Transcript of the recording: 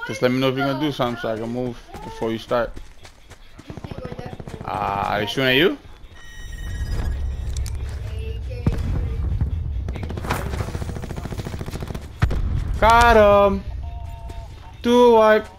Just let me know if you're gonna do something so I can move before you start. Are they shooting at you? Got him. Do a wipe.